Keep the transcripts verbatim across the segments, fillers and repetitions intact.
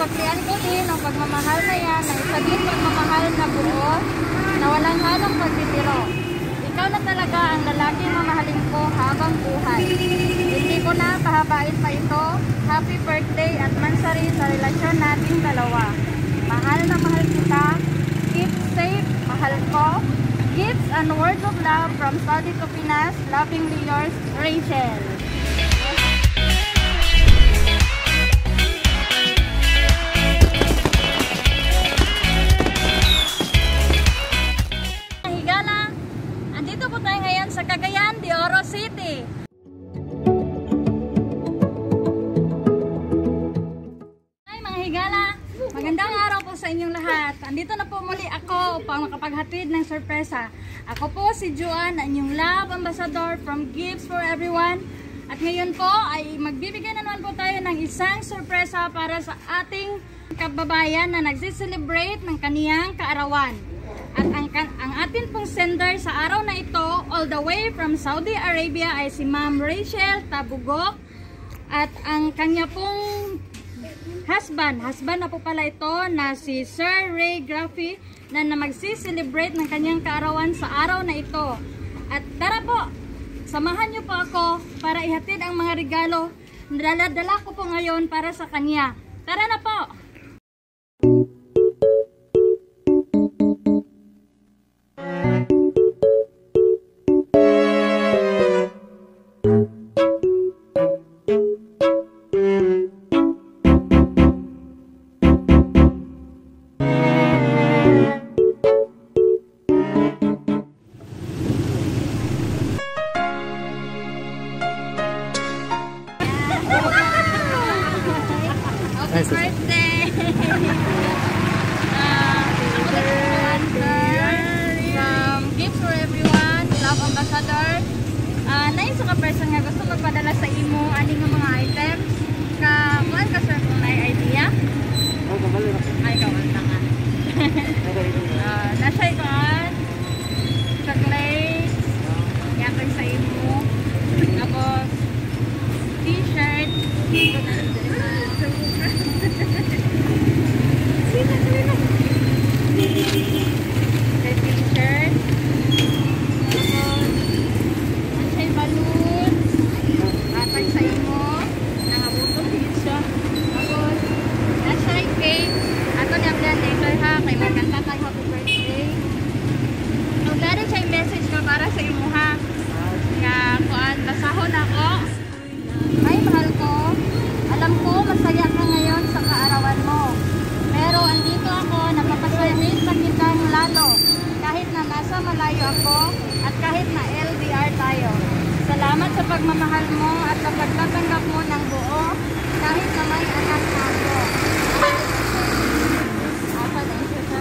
Susuklian ko din ang pagmamahal na yan na isa din pagmamahal na buo na walang halong pagtitiro. Ikaw na talaga ang lalaking mamahalin ko habang buhay. Hindi ko na pahabain pa ito. Happy birthday at mansari sa relasyon nating dalawa. Mahal na mahal kita. Keep safe, mahal ko. Gifts and words of love from Saudi to Pinas. Lovingly yours, Rachel. Higala, andito po tayo ngayon sa Cagayan de Oro City. Hi mga higala, magandang araw po sa inyong lahat. Andito na po muli ako upang makapaghatid ng sorpresa. Ako po si Joanne, ang inyong love ambassador from Gifts for Everyone. At ngayon po ay magbibigay na naman po tayo ng isang sorpresa para sa ating kababayan na nagsiselebrate ng kaniyang kaarawan. At ang, ang atin pong sender sa araw na ito, all the way from Saudi Arabia, ay si Ma'am Rachel Tabugok. At ang kanya pong husband, husband na po pala ito, na si Sir Ray Graffy, na, na magsiselebrate ng kanyang kaarawan sa araw na ito. At tara po, samahan niyo po ako para ihatid ang mga regalo na dala-dala ko po ngayon para sa kanya. Tara na po! Happy birthday! uh, from Gifts for Everyone, Love Ambassador. Uh, na yung sa person nga gusto magpadala sa imo aning nga mga items. Ka, kuhan ka sir kung may idea? Ay, kawan na nga. uh, nasa ikuan, chocolate, yakin sa imo. Tapos, t-shirt, t-shirt, ansay balloon, atag sa imo, nangabuto siya. Tapos, ansay cake, ato niya plan later ha, kay magkanta tayo happy birthday. Ang dali siya yung message ko para sa imo ha, nga kuan, basahon ako. Ay, mahal ko, alam ko masaya ka ngayon sa kaarawan mo. Pero andito ako, napapasayamit sa kitang lalo. Kahit na nasa malayo ako at kahit na L D R tayo. Salamat sa pagmamahal mo at sa pagtatanggap mo ng buo kahit na may anak na ako. Apa na isa siya?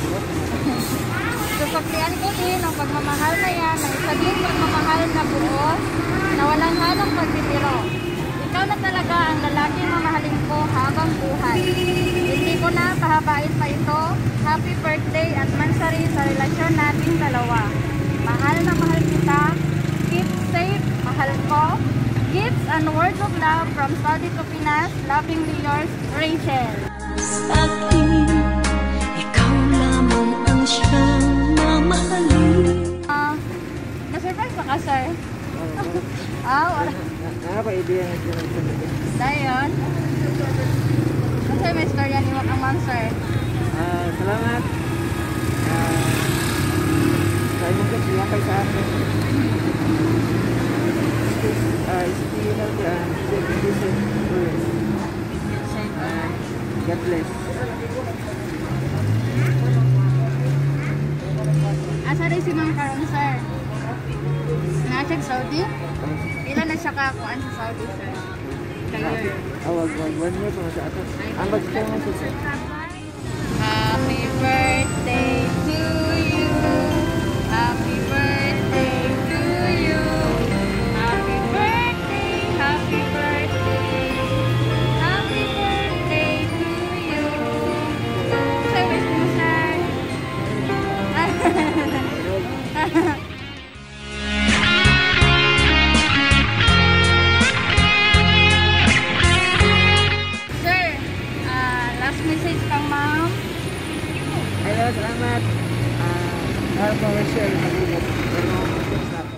Susuklian ko din ang pagmamahal na yan na isa din pagmamahal na buo na walang halong pagtitiro. Ikaw na talaga ang lalaking mamahalin ko habang buhay. Hindi ko na pahabain pa ito. Happy birthday at mansari sa relasyon nating dalawa. Mahal na mahal kita. Keep safe, mahal ko. Gifts and words of love from Saudi to Pinas. Lovingly yours, Rachel. Sa akin, ikaw lamang ang siyang mamahalin. Uh, na-surprise ba ka, sir? Ah, wala. Ano pa idea nga siya? Dayon. Kasi may storya ni Wak ang ma'am, sir. Ah, salamat. Ah, sa inyong kasi yakay sa akin. Ah, stay healthy and stay safe first. Ah, God bless. Asa rin si Ma'am Karon, sir? Nasa Saudi? Ilan na siya kakuan sa Saudi, sir? Kayo. Ah, wag, wag. One year pa sa ato. Ang bagay mo sa sir. Happy birthday to you. Happy birthday to you. Happy birthday, happy birthday. Happy birthday to you. Sir, wish mo, sir. salamat. Ah, uh, commercial pag-ingat. Pero tips na ako.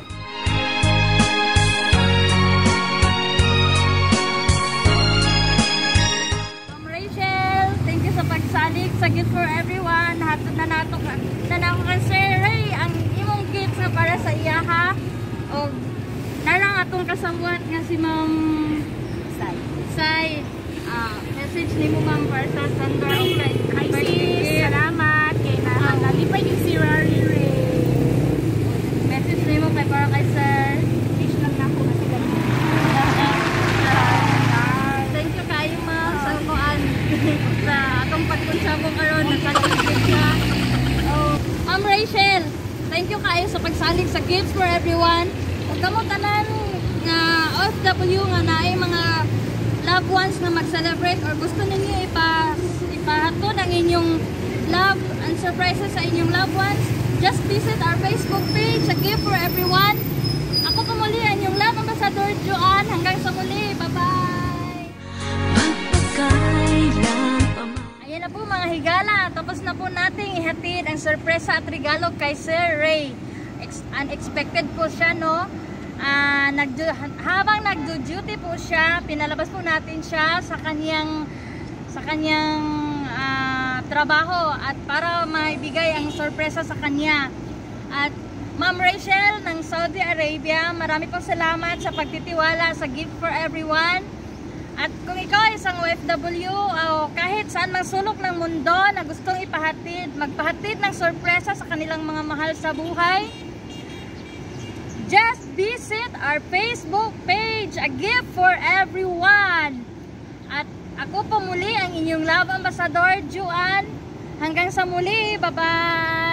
Ma'am Rachel, thank you sa pagsalig sa gift for everyone. Hatod na nato ka. Nanako ka Sir Ray ang imong gift nga para sa iya ha. O narang atong kasabuat nga si Ma'am Sai. Sai. Ah, message nimo ma'am para sa Sandra okay. Hi sis, salamat kay na nalipay yung si Rari Ray. Message nimo kay para kay Sir. Fish lang na ako kasi ganun. Thank you kayo ma'am sa kuan sa atong pagkunsabo karon nagsalig siya. Oh, Ma'am Rachel, thank you kayo sa pagsalig sa Gifts for Everyone. Ug kamo tanan nga O F W nga naay mga loved ones na mag-celebrate or gusto ninyo ipa ipahatod ang inyong love and surprises sa inyong loved ones, just visit our Facebook page, A Gift for Everyone. Ako po muli ang inyong love ambassador Joanne. Hanggang sa muli, bye-bye! Magpagkailan pa man. Ayan na po mga higala, tapos na po nating ihatid ang sorpresa at regalo kay Sir Ray. Ex unexpected po siya, no? Uh, nag habang nagdo-duty po siya, pinalabas po natin siya sa kanyang sa kanyang uh, trabaho at para maibigay ang sorpresa sa kanya. At Ma'am Rachel ng Saudi Arabia, marami po salamat sa pagtitiwala sa Gift for Everyone. At kung ikaw ay isang O F W o kahit saan mang sulok ng mundo na gustong ipahatid, magpahatid ng sorpresa sa kanilang mga mahal sa buhay, just visit our Facebook page, A Gift for Everyone. At ako po muli ang inyong love ambassador, Joanne. Hanggang sa muli, bye-bye!